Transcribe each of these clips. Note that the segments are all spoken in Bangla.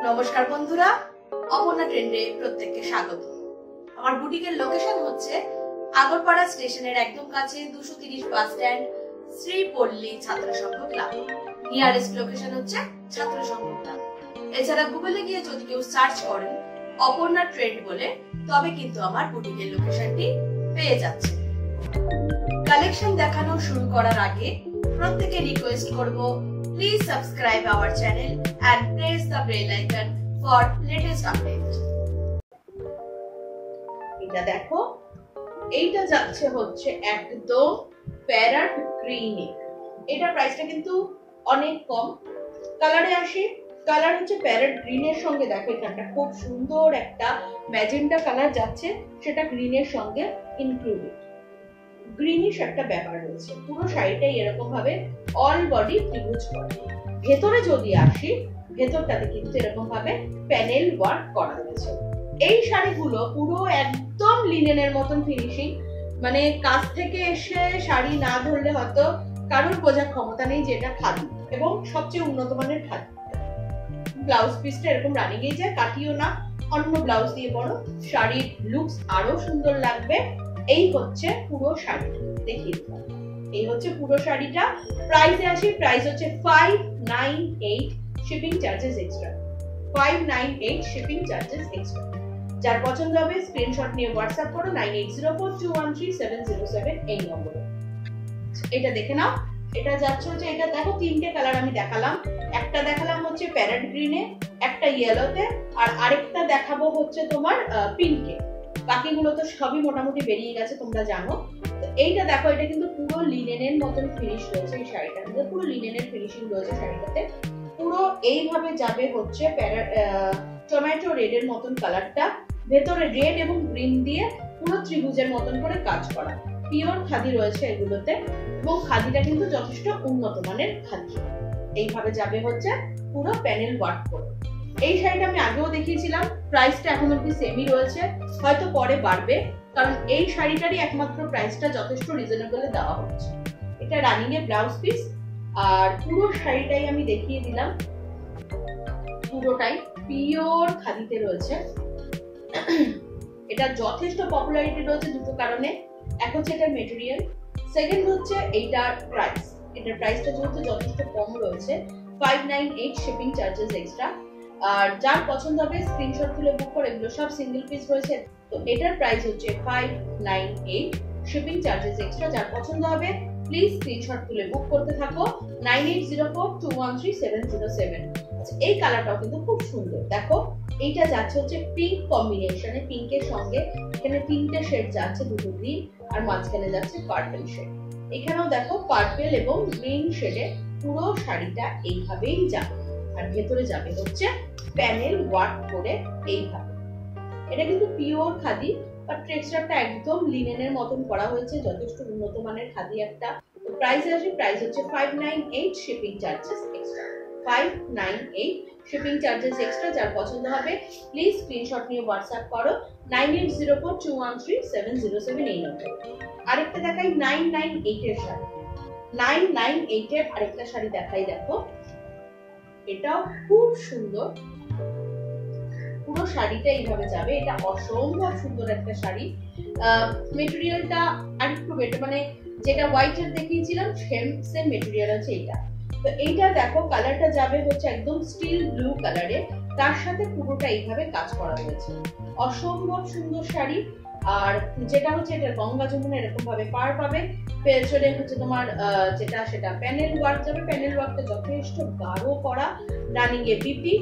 নমস্কার বন্ধুরা, অপর্ণা ট্রেন্ডে প্রত্যেককে স্বাগত। আমার বুটিকের লোকেশন হচ্ছে আগরপাড়া স্টেশনের একদম কাছে 230 বাস স্ট্যান্ড, শ্রীপল্লী ছাত্র সংঘ ক্লাব। নিয়ারেস্ট লোকেশন হচ্ছে ছাত্র সংঘ ক্লাব। এছাড়া গুগলে গিয়ে যদি কেউ সার্চ করেন অপর্ণা ট্রেন্ড বলে, তবে কিন্তু আমার বুটিকের লোকেশনটি পেয়ে যাচ্ছে। কালেকশন দেখানো শুরু করার আগে প্রত্যেককে রিকোয়েস্ট করব, please subscribe our channel and press the bell icon for latest update. এটা দেখো, এইটা যাচ্ছে হচ্ছে একদম প্যারট গ্রিনে। এটা প্রাইসটা কিন্তু অনেক কম। কালারে আসি, কালার হচ্ছে প্যারট গ্রিনের সঙ্গে দেখো এখানটা খুব সুন্দর একটা ম্যাজেন্টা কালার যাচ্ছে, সেটা গ্রিনের সঙ্গে ইনক্লুডেড। গ্রিনিশ একটা ব্যাপার রয়েছে। পুরো শাড়িটাই এরকম ভাবে অল বডি ত্রিভুজ করে। ভেতরে যদি আসি, ভেতরটাতে কিন্তু এরকম ভাবে প্যানেল ওয়ার্ক করা রয়েছে। এই শাড়িগুলো পুরো একদম লিনেনের মতন ফিনিশিং, মানে কাছ থেকে এসে শাড়ি না ধরলে হয়তো কারোর বোঝার ক্ষমতা নেই যে এটা খাদি, এবং সবচেয়ে উন্নত মানের খাদি। ব্লাউজ পিসটা এরকম রানিংয়ে যায়, কাটিও না, অন্য ব্লাউজ দিয়ে পরো, শাড়ির লুকস আরো সুন্দর লাগবে। এই হচ্ছে পুরো শাড়ি, দেখিয়ে দিলাম। এই হচ্ছে পুরো শাড়িটা। প্রাইসে আসি, প্রাইস হচ্ছে 598, shipping charges extra. 598 shipping charges extra. যার পছন্দ হবে স্ক্রিনশট নিয়ে হোয়াটসঅ্যাপ করো 9804213707 এই নম্বরে। এটা দেখে নাও। এটা যাচ্ছে হচ্ছে, এটা দেখো তিনটে কালার আমি দেখালাম। একটা দেখালাম হচ্ছে প্যারট গ্রিনে, একটা ইয়েলোতে, আর আরেকটা দেখাবো হচ্ছে তোমার পিঙ্কে। বাকিগুলো তো সবই মোটামুটি বেরিয়ে গেছে, তোমরা জানো। এইটা দেখো, এটা কিন্তু পুরো লিনেনের মতন ফিনিশ রয়েছে। এই শাড়িটার মধ্যে পুরো লিনেনের ফিনিশিং রয়েছে শাড়িটাতে। পুরো এইভাবে যাবে হচ্ছে টমেটো রেড এর মতন কালারটা, ভেতরে রেড এবং গ্রিন দিয়ে পুরো ত্রিভুজের মতন করে কাজ করা। পিওর খাদি রয়েছে এগুলোতে, এবং খাদিটা কিন্তু যথেষ্ট উন্নত মানের খাদি। এইভাবে যাবে হচ্ছে পুরো প্যানেল ওয়ার্ক করে। এই শাড়িটা আমি আগেও দেখিয়েছিলাম, প্রাইসটা এখন অব্দি সেমই রয়েছে, হয়তো পরে বাড়বে, কারণ এই শাড়িটারই একমাত্র প্রাইসটা যথেষ্ট রিজনেবলে দেওয়া হচ্ছে। এটা রানিং এ ব্লাউজ পিস, আর পুরো শাড়িটাই আমি দেখিয়ে দিলাম। পুরোটাই পিওর খাদিতে রয়েছে। এটা যথেষ্ট পপুলারিটি রয়েছে দুটো কারণে। এক হচ্ছে এটার মেটেরিয়াল, সেকেন্ড হচ্ছে এইটার প্রাইস। এটার প্রাইসটা যেহেতু যথেষ্ট কম রয়েছে, 598 শিপিং চার্জেস এক্সট্রা। আর যার পছন্দ হবে স্ক্রিনশট তুলে বুক করে, এগুলো সব সিঙ্গেল পিস রয়েছে, তো এটার প্রাইস হচ্ছে 598 শিপিং চার্জেস এক্সট্রা। যার পছন্দ হবে প্লিজ স্ক্রিনশট তুলে বুক করতে থাকো 9804213707। আচ্ছা, এই কালারটাও কিন্তু খুব সুন্দর। দেখো, এইটা যাচ্ছে হচ্ছে পিঙ্ক কম্বিনেশনে, পিঙ্কের সঙ্গে এখানে তিনটে শেড যাচ্ছে, দুটো গ্রিন আর মাঝখানে যাচ্ছে পার্পল শেড। এখানেও দেখো পার্পল এবং গ্রিন শেডে পুরো শাড়িটা এইভাবেই যাবে, আর ভেতরে যাবে হচ্ছে প্যানেল ওয়ার্ক করে এইভাবে। এটা কিন্তু পিওর খাদি, বাট টেক্সচারটা একদম লিনেনের মতন করা হয়েছে, যথেষ্ট উন্নত মানের খাদি একটা। প্রাইস আছে, প্রাইস হচ্ছে 598 shipping charges extra. 598 shipping charges extra. যার পছন্দ হবে প্লিজ স্ক্রিনশট নিয়ে হোয়াটসঅ্যাপ করো 9804213707 এই নম্বরে। আরেকটা দেখাই 998 এর শাড়ি। 998 এর আরেকটা শাড়ি দেখাই, দেখো এটাও খুব সুন্দর। পুরো শাড়িটা এইভাবে যাবে, এটা অসম্ভব সুন্দর একটা শাড়ি। মেটেরিয়ালটা আরেকটু বেটার, মানে যেটা হোয়াইটের দেখিয়েছিলাম সেম মেটেরিয়াল আছে এইটা। তো এইটা দেখো, কালারটা যাবে হচ্ছে একদম স্টিল ব্লু কালারে, তার সাথে পুরোটা এইভাবে কাজ করা হয়েছে। অসম্ভব সুন্দর শাড়ি। আর যেটা হচ্ছে এটা গঙ্গা যমুনা এরকম ভাবে পার পাবে। পেছনে হচ্ছে তোমার যেটা সেটা প্যানেল ওয়ার্ক যাবে। প্যানেল ওয়ার্কটা যথেষ্ট গাঢ় করা, রানিং এ বিপি।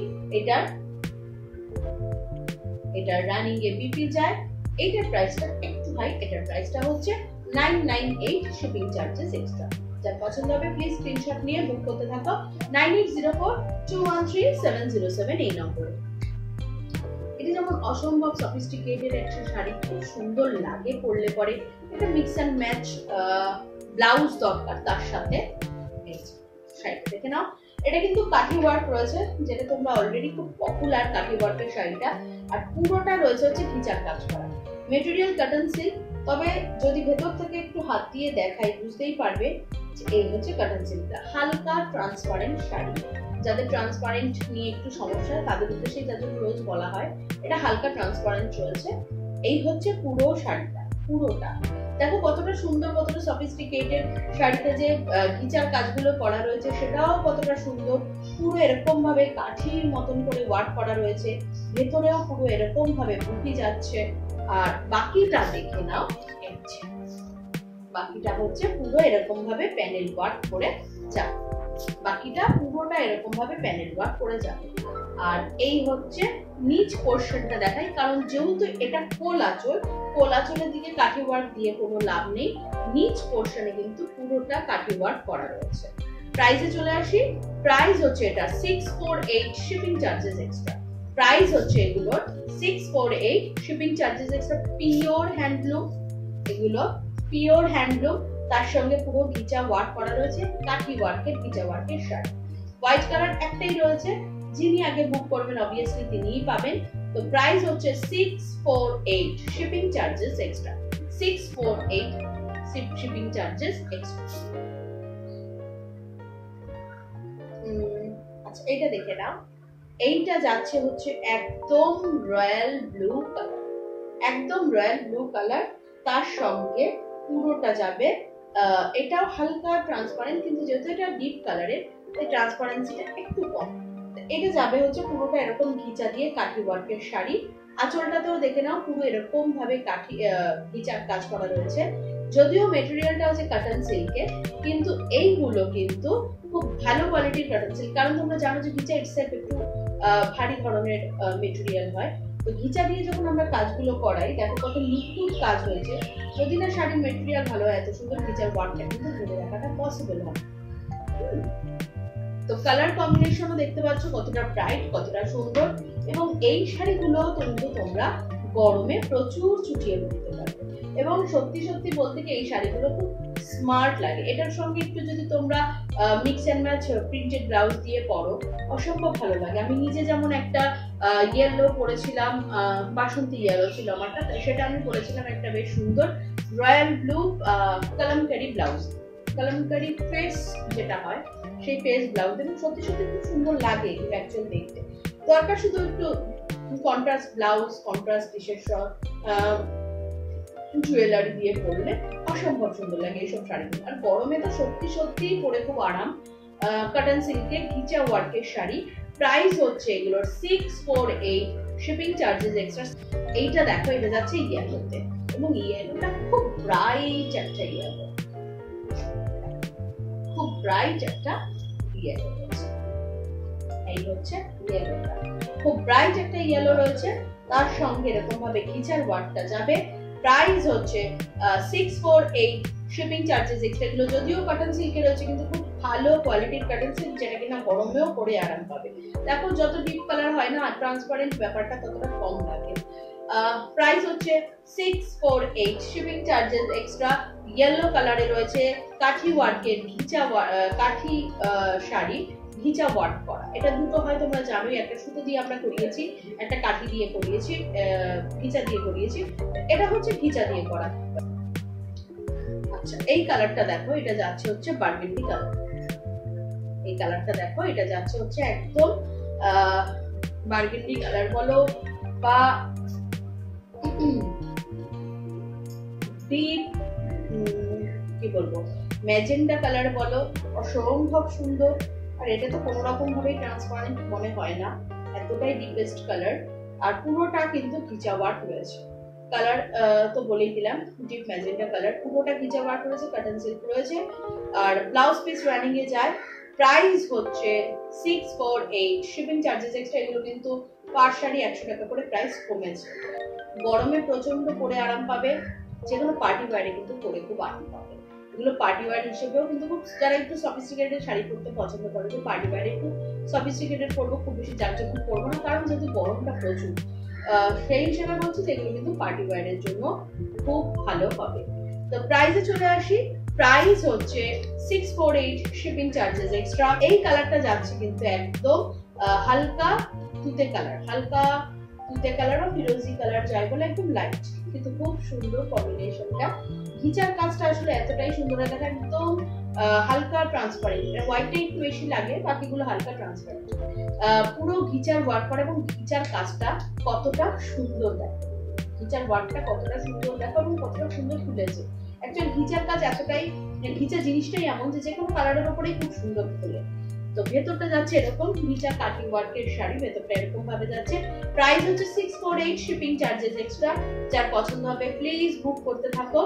এটার রানিং এ বিপি যায়। এইটার প্রাইসটা একটু হাই, এটার প্রাইসটা হচ্ছে 998 শিপিং চার্জেস এক্সট্রা। যার পছন্দ হবে প্লিজ স্ক্রিনশট নিয়ে বুক করতে থাকো 9804213707 এই নম্বরে। এটা যেমন অসম্ভব সফিস্টিকেটেড একটা শাড়ি, খুব সুন্দর লাগে পরলে পরে। এটা মিক্স অ্যান্ড ম্যাচ ব্লাউজ দরকার তার সাথে। শাড়িটা দেখে নাও, এটা কিন্তু কাঠি ওয়ার্ক রয়েছে, যেটা তোমরা অলরেডি খুব পপুলার কাঠি ওয়ার্কের শাড়িটা। আর পুরোটা রয়েছে হচ্ছে ঘিচার কাজ করা। মেটেরিয়াল কটন সিল্ক, তবে যদি ভেতর থেকে একটু হাত দিয়ে দেখাই বুঝতেই পারবে এই হচ্ছে কটন সিল্কটা, হালকা ট্রান্সপারেন্ট শাড়ি। যাদের ট্রান্সপারেন্ট নিয়ে একটু সমস্যা তাদের উদ্দেশ্যে যাদের রোজ বলা হয়, এটা হালকা ট্রান্সপারেন্ট রয়েছে। এই হচ্ছে পুরো শাড়িটা, পুরোটা দেখো কতটা সুন্দর, কতটা সফিস্টিকেটেড। শাড়িতে যে গিচার কাজগুলো করা রয়েছে সেটাও কতটা সুন্দর। পুরো এরকম ভাবে কাঠির মতন করে ওয়ার্ক করা রয়েছে, ভেতরেও পুরো এরকম ভাবে বুটি যাচ্ছে। আর বাকিটা দেখে নাও, বাকিটা হচ্ছে পুরো এরকম ভাবে প্যানেল ওয়ার্ক করে যাবে, বাকিটা পুরোটা এরকম ভাবে প্যানেল ওয়ার্ক করে যাবে। আর এই হচ্ছে নিচ পোর্শনটা দেখাই, কারণ যেহেতু এটা কোল আঁচল, কোল আঁচলের দিকে কাঠি ওয়ার্ক দিয়ে কোনো লাভ নেই। নিচ পোর্শনে কিন্তু পুরোটা কাঠি ওয়ার্ক করা রয়েছে। প্রাইসে চলে আসি, প্রাইস হচ্ছে এটা 648, শিপিং চার্জেস এক্সট্রা। প্রাইস হচ্ছে এগুলোর 648, shipping charges extra. Pure handloom, এগুলো পিওর হ্যান্ডলুম, তার সঙ্গে পুরো গিচা ওয়ার্ক করা রয়েছে, কাঠি ওয়ার্কের গিচা ওয়ার্কের শাড়ি। হোয়াইট কালার একটাই রয়েছে, যিনি আগে বুক করবেন অবভিয়াসলি তিনিই পাবেন। তো প্রাইস হচ্ছে 648, shipping charges extra, 648 shipping charges extra. আচ্ছা এইটা দেখে নাও, এইটা যাচ্ছে হচ্ছে একদম রয়্যাল ব্লু কালার, একদম রয়্যাল ব্লু কালার। তার সঙ্গে পুরোটা যাবে, এটাও হালকা ট্রান্সপারেন্ট, কিন্তু যেহেতু এটা ডিপ কালারের তাই ট্রান্সপারেন্সিটা একটু কম। এটা যাবে হচ্ছে পুরোটা এরকম ঘিচা দিয়ে কাঠি ওয়ার্কের শাড়ি। আঁচলটাতেও দেখে নাও পুরো এরকম ভাবে কাঠি ঘিচার কাজ করা রয়েছে। যদিও মেটেরিয়ালটা হচ্ছে কটন সিল্কের, কিন্তু এইগুলো কিন্তু খুব ভালো কোয়ালিটির কটন সিল্ক, কারণ তোমরা জানো যে ঘিচা ইটসেলফ একটু ভারী ধরনের মেটেরিয়াল হয়। তো ঘিচা দিয়ে যখন আমরা কাজগুলো করাই, দেখো কত নিখুঁত কাজ হয়েছে। যদি না শাড়ির মেটেরিয়াল ভালো হয়, এত সুন্দর ঘিচার ওয়ার্কটা কিন্তু ধরে রাখাটা পসিবল হয়। তো কালার কম্বিনেশনও দেখতে পাচ্ছ কতটা ব্রাইট, কতটা সুন্দর। এবং এই শাড়িগুলো কিন্তু তোমরা গরমে প্রচুর চুটিয়ে পরতে পারবে। এবং সত্যি সত্যি বলতে কি এই শাড়িগুলো খুব স্মার্ট লাগে। এটার সঙ্গে একটু যদি তোমরা mix and match printed blouse দিয়ে পরো, অসম্ভব ভালো লাগে। আমি নিজে যেমন একটা ইয়েলো পরেছিলাম, বাসন্তী ইয়েলো ছিল আমারটা, সেটা আমি পরেছিলাম একটা বেশ সুন্দর royal blue Kalamkari blouse, Kalamkari face যেটা হয় সেই ফেস ব্লাউজ, এবং সত্যি সত্যি খুব সুন্দর লাগে অ্যাকচুয়াল দেখতে। দরকার শুধু একটু contrast blouse, contrast T-shirt, jewellery দিয়ে পরলে অসম্ভব সুন্দর লাগে এইসব শাড়িগুলো। আর গরমে তো সত্যি সত্যি পরে খুব আরাম। কটন সিল্কের ঘিচা ওয়ার্কের শাড়ি। প্রাইস হচ্ছে এগুলোর 648, শিপিং চার্জেস এক্সট্রা। এইটা দেখো, এটা যাচ্ছে ইয়েলোতে, এবং ইয়েলোটা খুব ব্রাইট একটা ইয়েলো, খুব ব্রাইট একটা ইয়েলো রয়েছে। এই হচ্ছে ইয়েলোটা, খুব ব্রাইট একটা ইয়েলো রয়েছে। তার সঙ্গে এরকম ভাবে ঘিচার ওয়ার্কটা যাবে। প্রাইস হচ্ছে 648, শিপিং চার্জেস এক্সট্রা। এগুলো যদিও কটন সিল্কের রয়েছে, কিন্তু খুব ভালো কোয়ালিটির কটন সিল্ক, যেটা কিনা গরমেও পরে আরাম পাবে। দেখো যত ডিপ কালার হয় না, ট্রান্সপারেন্ট ব্যাপারটা ততটা কম লাগে। প্রাইস হচ্ছে 648, শিপিং চার্জেস এক্সট্রা। ইয়েলো কালারে রয়েছে কাঠি ওয়ার্কের ঘিচা কাঠি শাড়ি, ঘিচা ওয়ার্ক করা। এটা দুটো হয় তোমরা জানোই, একটা সুতো দিয়ে আমরা করিয়েছি, একটা কাঠি দিয়ে করিয়েছি, ঘিচা দিয়ে করিয়েছি। এটা হচ্ছে ঘিচা দিয়ে করা। আচ্ছা এই কালারটা দেখো, এটা যাচ্ছে হচ্ছে বার্গেন্ডি কালার। এই কালারটা দেখো, এটা যাচ্ছে হচ্ছে একদম বার্গেন্ডি কালার বলো বা ডিপ কি বলবো ম্যাজেন্ডা কালার বলো, অসম্ভব সুন্দর। আর এটা তো কোনো রকম ভাবে ট্রান্সপারেন্ট মনে হয় না, এতটাই ডিপেস্ট কালার। আর পুরোটা কিন্তু ঘিচা ওয়ার্ক রয়েছে। কালার তো বলেই দিলাম, ডিপ ম্যাজেন্ডা কালার, পুরোটা ঘিচা ওয়ার্ক রয়েছে, কটন সিল্ক রয়েছে। আর ব্লাউজ পিস রানিং এ যায়। প্রাইস হচ্ছে 648, শিপিং চার্জেস এক্সট্রা। এগুলো কিন্তু পার শাড়ি 100 টাকা করে প্রাইস কমেছে। গরমে প্রচন্ড পরে আরাম পাবে, যেগুলো পার্টি ওয়্যারে কিন্তু পরে খুব আরাম পাবে। এগুলো পার্টি ওয়্যার হিসেবেও কিন্তু খুব, যারা একটু সফিস্টিকেটেড শাড়ি পরতে পছন্দ করে, তো পার্টি ওয়্যারে একটু সফিস্টিকেটেড পরবো, খুব বেশি জাঁকজমক করবো না, কারণ যেহেতু গরমটা প্রচুর, সেই হিসেবে বলছি যে এগুলো কিন্তু পার্টি ওয়্যারের জন্য খুব ভালো হবে। তো প্রাইসে চলে আসি। প্রাইস হচ্ছে 648, শিপিং চার্জেস এক্সট্রা। এই কালারটা যাচ্ছে কিন্তু একদম হালকা তুতে কালার, হালকা তুতে কালার ও ফিরোজি কালার যাই বলে, একদম লাইট, কিন্তু খুব সুন্দর কম্বিনেশনটা ঘিচার কাজটা আসলে এতটাই সুন্দর হয়, দেখেন একদম হালকা ট্রান্সপারেন্ট, হোয়াইটটা একটু বেশি লাগে, বাকিগুলো হালকা ট্রান্সপারেন্ট। পুরো ঘিচার ওয়ার্ক করা এবং ঘিচার কাজটা কতটা সুন্দর দেখো, ঘিচার ওয়ার্কটা কতটা সুন্দর দেখো এবং কতটা সুন্দর খুলেছে। অ্যাকচুয়ালি ঘিচার কাজ এতটাই, ঘিচা জিনিসটাই এমন যে কোনো কালারের উপরেই খুব সুন্দর খুলে। তো ভেতরটা যাচ্ছে এরকম ঘিচা কাটিং ওয়ার্কের শাড়ি, ভেতরটা এরকম ভাবে যাচ্ছে। প্রাইস হচ্ছে 648, শিপিং চার্জেস এক্সট্রা। যার পছন্দ হবে প্লিজ বুক করতে থাকো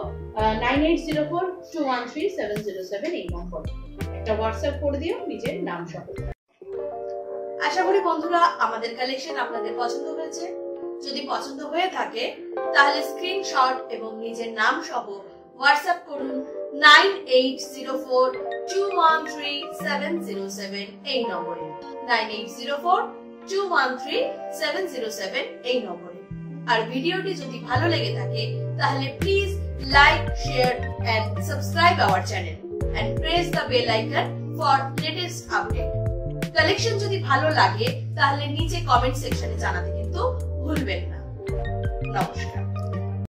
9804213707 এই নম্বর, একটা হোয়াটসঅ্যাপ করে দিও নিজের নাম সহ। আশা করি বন্ধুরা আমাদের কালেকশন আপনাদের পছন্দ হয়েছে। যদি পছন্দ হয়ে থাকে তাহলে স্ক্রিনশট এবং নিজের নাম সহ হোয়াটসঅ্যাপ করুন 9804213707 এই নম্বরে, 9804213707 এই নম্বরে। আর ভিডিওটি যদি ভালো লেগে থাকে তাহলে please like, share and subscribe our channel and press the bell icon for latest update. Collection যদি ভালো লাগে তাহলে নিচে কমেন্ট সেকশনে জানাতে কিন্তু ভুলবেন না। নমস্কার।